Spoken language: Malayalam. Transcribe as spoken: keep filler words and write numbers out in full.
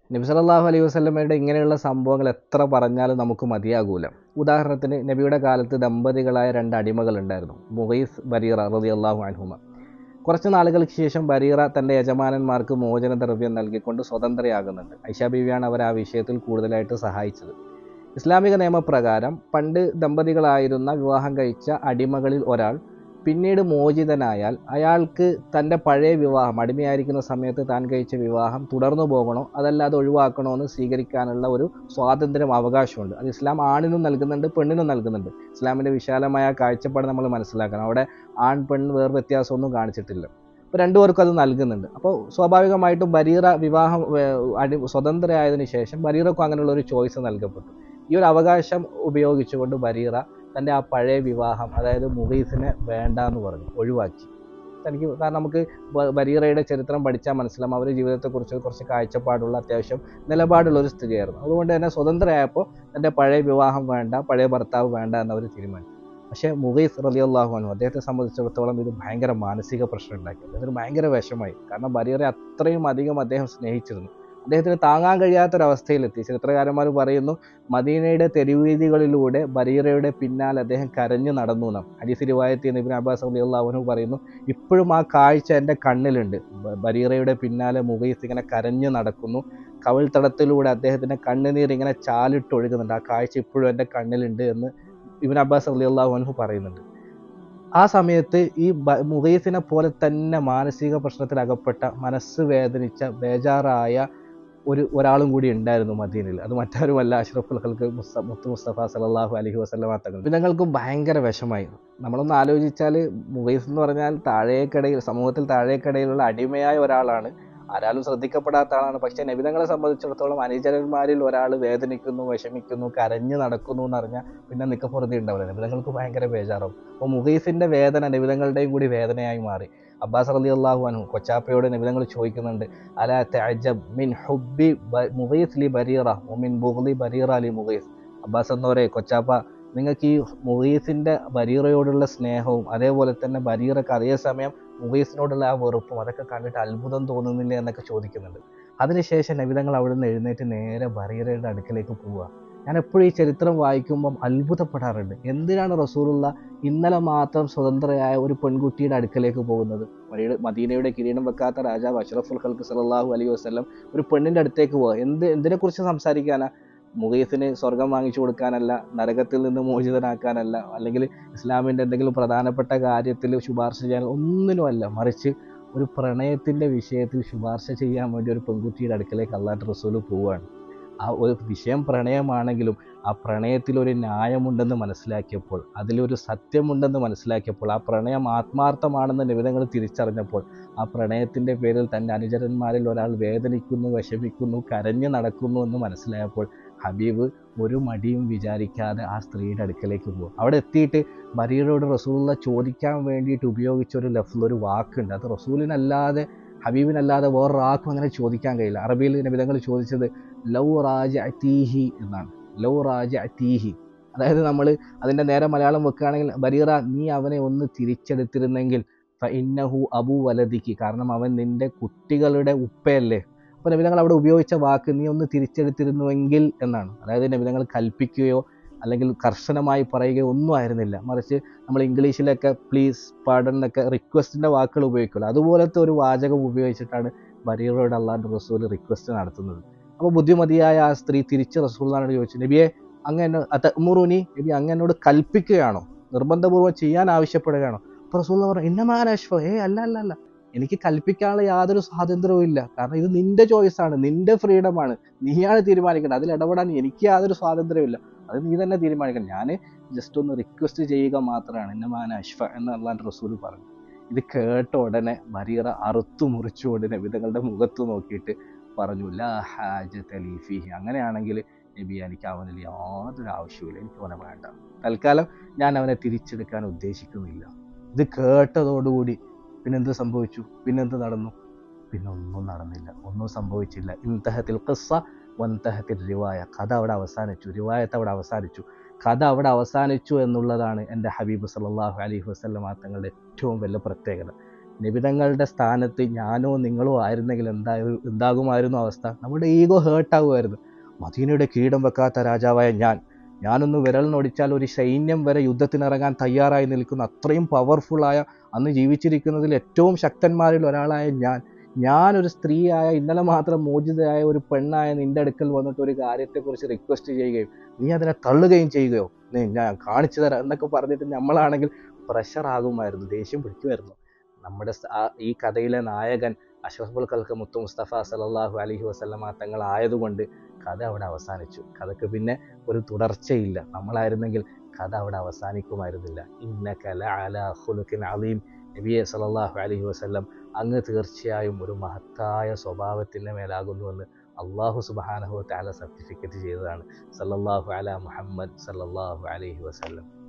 നബി സല്ലല്ലാഹു അലൈഹി വസല്ലമയുടെ ഇങ്ങനെയുള്ള സംഭവങ്ങൾ എത്ര പറഞ്ഞാലും നമുക്ക് മതിയാകൂല. ഉദാഹരണത്തിന് നബിയുടെ കാലത്ത് ദമ്പതികളായ രണ്ട് അടിമകളുണ്ടായിരുന്നു, മുഗീസ് ബരീറ റളിയല്ലാഹു അൻഹുമ. കുറച്ച് നാളുകൾക്ക് ശേഷം ബരീറ തൻ്റെ യജമാനന്മാർക്ക് മോചനദ്രവ്യം നൽകിക്കൊണ്ട് സ്വതന്ത്രയാകുന്നുണ്ട്. ഐഷ ബീവിയാണ് അവർ ആ വിഷയത്തിൽ കൂടുതലായിട്ട് സഹായിച്ചത്. ഇസ്ലാമിക നിയമപ്രകാരം പണ്ട് ദമ്പതികളായിരുന്ന വിവാഹം കഴിച്ച അടിമകളിൽ ഒരാൾ പിന്നീട് മോചിതനായാൽ അയാൾക്ക് തൻ്റെ പഴയ വിവാഹം, അടിമയായിരിക്കുന്ന സമയത്ത് താൻ കഴിച്ച വിവാഹം തുടർന്നു പോകണോ അതല്ലാതെ ഒഴിവാക്കണോ എന്ന് സ്വീകരിക്കാനുള്ള ഒരു സ്വാതന്ത്ര്യം, അവകാശമുണ്ട്. അത് ഇസ്ലാം ആണിനും നൽകുന്നുണ്ട്, പെണ്ണിനും നൽകുന്നുണ്ട്. ഇസ്ലാമിൻ്റെ വിശാലമായ കാഴ്ചപ്പാട് നമ്മൾ മനസ്സിലാക്കണം. അവിടെ ആൺ പെൺ വേർ വ്യത്യാസമൊന്നും കാണിച്ചിട്ടില്ല. അപ്പോൾ രണ്ടുപേർക്കും അത് നൽകുന്നുണ്ട്. അപ്പോൾ സ്വാഭാവികമായിട്ടും ബരീറ വിവാഹം അടി സ്വതന്ത്രയായതിനു ശേഷം ബരീറക്കും അങ്ങനെയുള്ള ഒരു ചോയ്സ് നൽകപ്പെട്ടു. ഈ ഒരു അവകാശം ഉപയോഗിച്ചുകൊണ്ട് ബരീറ തൻ്റെ ആ പഴയ വിവാഹം, അതായത് മുഗീസിനെ വേണ്ട എന്ന് പറഞ്ഞു, ഒഴിവാക്കി. തനിക്ക് കാരണം നമുക്ക് ബരീറയുടെ ചരിത്രം പഠിച്ചാൽ മനസ്സിലാവും, അവർ ജീവിതത്തെക്കുറിച്ച് കുറച്ച് കാഴ്ചപ്പാടുള്ള, അത്യാവശ്യം നിലപാടുള്ള ഒരു സ്ത്രീയായിരുന്നു. അതുകൊണ്ട് തന്നെ സ്വതന്ത്രയായപ്പോൾ തൻ്റെ പഴയ വിവാഹം വേണ്ട, പഴയ ഭർത്താവ് വേണ്ട എന്നവർ തീരുമാനിച്ചു. പക്ഷേ മുഗീസ് റളിയല്ലാഹു അൻഹു, അദ്ദേഹത്തെ സംബന്ധിച്ചിടത്തോളം ഇത് ഭയങ്കര മാനസിക പ്രശ്നം ഉണ്ടാക്കി. അദ്ദേഹത്തിന് ഭയങ്കര വിഷമായി. കാരണം ബരീറയെ അത്രയും അധികം അദ്ദേഹം സ്നേഹിച്ചിരുന്നു. അദ്ദേഹത്തിന് താങ്ങാൻ കഴിയാത്തൊരവസ്ഥയിലെത്തി. ചരിത്രകാരന്മാർ പറയുന്നു, മദീനയുടെ തെരുവീതികളിലൂടെ ബരീറയുടെ പിന്നാലെ അദ്ദേഹം കരഞ്ഞു നടന്നു എന്നാണ്. ഹദീസ് റിവായത്ത് ചെയ്യുന്ന ഇബ്നു അബ്ബാസ് റളിയല്ലാഹു അൻഹു പറയുന്നു, ഇപ്പോഴും ആ കാഴ്ച എൻ്റെ കണ്ണിലുണ്ട്. ബരീറയുടെ പിന്നാലെ മുഗീസ് ഇങ്ങനെ കരഞ്ഞു നടക്കുന്നു, കവിൾത്തടത്തിലൂടെ അദ്ദേഹത്തിൻ്റെ കണ്ണുനീർ ഇങ്ങനെ ചാലിട്ടൊഴുകുന്നുണ്ട്. ആ കാഴ്ച ഇപ്പോഴും എൻ്റെ കണ്ണിലുണ്ട് എന്ന് ഇബ്നു അബ്ബാസ് റളിയല്ലാഹു അൻഹു പറയുന്നുണ്ട്. ആ സമയത്ത് ഈ മുഗീസിനെ പോലെ തന്നെ മാനസിക പ്രശ്നത്തിൽ അകപ്പെട്ട, മനസ്സ് വേദനിച്ച, ബേജാറായ ഒരു ഒരാളും കൂടി ഉണ്ടായിരുന്നു മദീനയിൽ. അത് മറ്റാരുമല്ല, അഷ്റഫുൽ ഖൽഖ് മുസ്ത മുത്തു മുസ്തഫ സല്ലല്ലാഹു അലൈഹി വസല്ലമ തങ്ങൾ. ഇതങ്ങൾക്കും ഭയങ്കര വിഷമായി. നമ്മളൊന്ന് ആലോചിച്ചാൽ മുഗീസ് എന്ന് പറഞ്ഞാൽ താഴേക്കടയിൽ, സമൂഹത്തിൽ താഴേക്കടയിലുള്ള അടിമയായ ഒരാളാണ്, ആരാലും ശ്രദ്ധിക്കപ്പെടാത്ത ആളാണ്. പക്ഷേ നബിതങ്ങളെ സംബന്ധിച്ചിടത്തോളം അനുചരന്മാരിൽ ഒരാൾ വേദനിക്കുന്നു, വിഷമിക്കുന്നു, കരഞ്ഞു നടക്കുന്നു എന്ന് പറഞ്ഞാൽ പിന്നെ നിക്കപ്പുറത്തി ഉണ്ടാവില്ല. നബിതങ്ങൾക്ക് ഭയങ്കര ബേജാറാവും. അപ്പോൾ മുഗീസിൻ്റെ വേദന നബിതങ്ങളുടെയും കൂടി വേദനയായി മാറി. അബ്ബാസ് റളിയല്ലാഹു അൻഹു കൊച്ചാപ്പയോട് നബിതങ്ങൾ ചോദിക്കുന്നുണ്ട്, അലാ തഅജബ് മിൻ ഹുബ്ബി മുഗീസ് ലി ബരീറ വമിൻ ബുഗ്ളി ബരീറ ലി മുഗീസ്. അബ്ബാസ് എന്നോരെ, കൊച്ചാപ്പ, നിങ്ങൾക്ക് ഈ മുഗീസിൻ്റെ ബരീറയോടുള്ള സ്നേഹവും അതേപോലെ തന്നെ ബരീറക്ക് അതേസമയം മുഗീസിനോടുള്ള ആ വെറുപ്പും അതൊക്കെ കണ്ടിട്ട് അത്ഭുതം തോന്നുന്നില്ല എന്നൊക്കെ ചോദിക്കുന്നുണ്ട്. അതിനുശേഷം നബിതങ്ങൾ അവിടെ നിന്ന് എഴുന്നേറ്റ് നേരെ ബരീറയുടെ അടുക്കലേക്ക് പോവുക. ഞാൻ എപ്പോഴും ഈ ചരിത്രം വായിക്കുമ്പം അത്ഭുതപ്പെടാറുണ്ട്. എന്തിനാണ് റസൂലുള്ള ഇന്നലെ മാത്രം സ്വതന്ത്രയായ ഒരു പെൺകുട്ടിയുടെ അടുക്കലേക്ക് പോകുന്നത്? മദീനയുടെ കിരീടം വെക്കാത്ത രാജാവ് അഷ്റഫുൽ ഖൽഖ് സല്ലല്ലാഹു അലൈഹി വസല്ലം ഒരു പെണ്ണിൻ്റെ അടുത്തേക്ക് പോവുക. എന്ത് എന്തിനെക്കുറിച്ച് സംസാരിക്കാനാ? മുഗീസിന് സ്വർഗം വാങ്ങിച്ചു കൊടുക്കാനല്ല, നരകത്തിൽ നിന്ന് മോചിതനാക്കാനല്ല, അല്ലെങ്കിൽ ഇസ്ലാമിൻ്റെ എന്തെങ്കിലും പ്രധാനപ്പെട്ട കാര്യത്തിൽ ശുപാർശ ചെയ്യാൻ ഒന്നിനുമല്ല. മറിച്ച് ഒരു പ്രണയത്തിൻ്റെ വിഷയത്തിൽ ശുപാർശ ചെയ്യാൻ വേണ്ടി ഒരു പെൺകുട്ടിയുടെ അടുക്കലേക്ക് അല്ലാഹുവിൻ്റെ റസൂൽ പോവുകയാണ്. ആ ഒരു വിഷയം പ്രണയമാണെങ്കിലും ആ പ്രണയത്തിലൊരു ന്യായമുണ്ടെന്ന് മനസ്സിലാക്കിയപ്പോൾ, അതിലൊരു സത്യമുണ്ടെന്ന് മനസ്സിലാക്കിയപ്പോൾ, ആ പ്രണയം ആത്മാർത്ഥമാണെന്ന് നിബിധങ്ങൾ തിരിച്ചറിഞ്ഞപ്പോൾ, ആ പ്രണയത്തിൻ്റെ പേരിൽ തൻ്റെ അനുചരന്മാരിൽ ഒരാൾ വേദനിക്കുന്നു, വിഷമിക്കുന്നു, കരഞ്ഞു നടക്കുന്നു എന്ന് മനസ്സിലായപ്പോൾ ഹബീബ് ഒരു മടിയും വിചാരിക്കാതെ ആ സ്ത്രീയുടെ അടുക്കലേക്ക് പോകും. അവിടെ എത്തിയിട്ട് ബരീറയോട് റസൂലുള്ള ചോദിക്കാൻ വേണ്ടിയിട്ട് ഉപയോഗിച്ച ഒരു ലഫ്ള്, ഒരു വാക്കുണ്ട്. അത് റസൂലിനല്ലാതെ, ഹബീബിനല്ലാതെ വേറൊരാൾക്കും അങ്ങനെ ചോദിക്കാൻ കഴിയില്ല. അറബിയിൽ നബിതങ്ങൾ ചോദിച്ചത് ലൗ റാജഅതീഹി എന്നാണ്. ലൗ റാജഅതീഹി, അതായത് നമ്മൾ അതിൻ്റെ നേരെ മലയാളം വെക്കുകയാണെങ്കിൽ, ബരീറ, നീ അവനെ ഒന്ന് തിരിച്ചെടുത്തിരുന്നെങ്കിൽ ഫഇന്നഹു അബൂ വലദിക്ക്, കാരണം അവൻ നിൻ്റെ കുട്ടികളുടെ ഉപ്പയല്ലേ. അപ്പോൾ നബിതങ്ങൾ അവിടെ ഉപയോഗിച്ച വാക്ക് നീ ഒന്ന് തിരിച്ചെടുത്തിരുന്നുവെങ്കിൽ എന്നാണ്. അതായത് നബിതങ്ങൾ കൽപ്പിക്കുകയോ അല്ലെങ്കിൽ കർശനമായി പറയുകയോ ഒന്നും ആയിരുന്നില്ല. മറിച്ച് നമ്മൾ ഇംഗ്ലീഷിലൊക്കെ പ്ലീസ്, പാർഡൺ എന്നൊക്കെ റിക്വസ്റ്റിൻ്റെ വാക്കുകൾ ഉപയോഗിക്കുമല്ലോ, അതുപോലത്തെ ഒരു വാചകം ഉപയോഗിച്ചിട്ടാണ് ബരീറയോട് അള്ളാഹുവിൻ്റെ റസൂൽ റിക്വസ്റ്റ് നടത്തുന്നത്. അപ്പോൾ ബുദ്ധിമതിയായ ആ സ്ത്രീ തിരിച്ച് റസൂലിനോട് ചോദിച്ചു, നബിയെ, അങ്ങ് എന്നെ അതഅ്മുറുനി, നബി അങ്ങ് എന്നോട് കൽപ്പിക്കുകയാണോ, നിർബന്ധപൂർവ്വം ചെയ്യാൻ ആവശ്യപ്പെടുകയാണോ? അപ്പോൾ റസൂൽ പറഞ്ഞു, ഇന്നമാ അന അശ്ഫ, ഏ അല്ല അല്ല അല്ല, എനിക്ക് കൽപ്പിക്കാനുള്ള യാതൊരു സ്വാതന്ത്ര്യവും ഇല്ല. കാരണം ഇത് നിൻ്റെ ചോയ്സാണ്, നിൻ്റെ ഫ്രീഡമാണ്, നീയാണ് തീരുമാനിക്കേണ്ടത്. അതിൽ ഇടപെടാൻ എനിക്ക് യാതൊരു സ്വാതന്ത്ര്യവും ഇല്ല, അത് നീ തന്നെ തീരുമാനിക്കണം. ഞാൻ ജസ്റ്റ് ഒന്ന് റിക്വസ്റ്റ് ചെയ്യുക മാത്രമാണ്, ഇന്നമാ അന അശ്ഫ എന്ന് അള്ളാഹുവിൻ്റെ റസൂൽ പറഞ്ഞു. ഇത് കേട്ട ഉടനെ ബരീറ അറുത്തു മുറിച്ചുകൊണ്ട് നബിതങ്ങളുടെ മുഖത്ത് നോക്കിയിട്ട് പറഞ്ഞു, ലാ ഹാജത ലീ ഫീഹി, അങ്ങനെയാണെങ്കിൽ നബി, എനിക്ക് അവനിൽ യാതൊരു ആവശ്യമില്ല, എനിക്ക് അവനെ വേണ്ട, തൽക്കാലം ഞാൻ അവനെ തിരിച്ചെടുക്കാൻ ഉദ്ദേശിക്കുന്നില്ല. ഇത് കേട്ടതോടുകൂടി പിന്നെന്ത് സംഭവിച്ചു? പിന്നെന്ത് നടന്നു? പിന്നെ ഒന്നും നടന്നില്ല, ഒന്നും സംഭവിച്ചില്ല. ഇൻതഹത്തിൽ ഖിസ്സ വൻതഹത്തിൽ റിവായ, കഥ അവിടെ അവസാനിച്ചു, റിവായത്ത് അവിടെ അവസാനിച്ചു. കഥ അവിടെ അവസാനിച്ചു എന്നുള്ളതാണ് എൻ്റെ ഹബീബ് സല്ലല്ലാഹു അലൈഹി വസല്ലമ തങ്ങളുടെ ഏറ്റവും വലിയ പ്രത്യേകത. നിബിതങ്ങളുടെ സ്ഥാനത്ത് ഞാനോ നിങ്ങളോ ആയിരുന്നെങ്കിൽ എന്താ എന്താകുമായിരുന്നു അവസ്ഥ? നമ്മുടെ ഈഗോ ഹേർട്ടാകുമായിരുന്നു. മദീനയുടെ കിരീടം വെക്കാത്ത രാജാവായ ഞാൻ ഞാനൊന്ന് വിരൽ നൊടിച്ചാൽ ഒരു സൈന്യം വരെ യുദ്ധത്തിനിറങ്ങാൻ തയ്യാറായി നിൽക്കുന്ന അത്രയും പവർഫുള്ളായ, അന്ന് ജീവിച്ചിരിക്കുന്നതിൽ ഏറ്റവും ശക്തന്മാരിൽ ഒരാളായ ഞാൻ ഞാനൊരു സ്ത്രീയായ, ഇന്നലെ മാത്രം മോചിതയായ ഒരു പെണ്ണായ നിൻ്റെ അടുക്കൽ വന്നിട്ട് ഒരു കാര്യത്തെക്കുറിച്ച് റിക്വസ്റ്റ് ചെയ്യുകയും നീ അതിനെ തള്ളുകയും ചെയ്യുകയോ, നീ ഞാൻ കാണിച്ചു തരാം എന്നൊക്കെ പറഞ്ഞിട്ട് നമ്മളാണെങ്കിൽ പ്രഷറാകുമായിരുന്നു, ദേഷ്യം പിടിക്കുമായിരുന്നു. നമ്മുടെ ഈ കഥയിലെ നായകൻ അഷ്റഫുൽ ഖൽഖ് മുത്തു മുസ്തഫ സല്ലല്ലാഹു അലൈഹി വസല്ലമ തങ്ങൾ ആയതുകൊണ്ട് കഥ അവിടെ അവസാനിച്ചു. കഥയ്ക്ക് പിന്നെ ഒരു തുടർച്ചയില്ല. നമ്മളായിരുന്നെങ്കിൽ കഥ അവിടെ അവസാനിക്കുമായിരുന്നില്ല. ഇന്നക ലഅലാ ഖുലുഖിൻ അളീം, നബിയെ സല്ലല്ലാഹു അലൈഹി വസല്ലം അങ്ങ് തീർച്ചയായും ഒരു മഹത്തായ സ്വഭാവത്തിൻ്റെ മേലാകുന്നുവെന്ന് അള്ളാഹു സുബ്ഹാനഹു വ തആല സർട്ടിഫിക്കറ്റ് ചെയ്തതാണ്. സല്ലല്ലാഹു അലാ മുഹമ്മദ് സല്ലല്ലാഹു അലൈഹി വസല്ലം.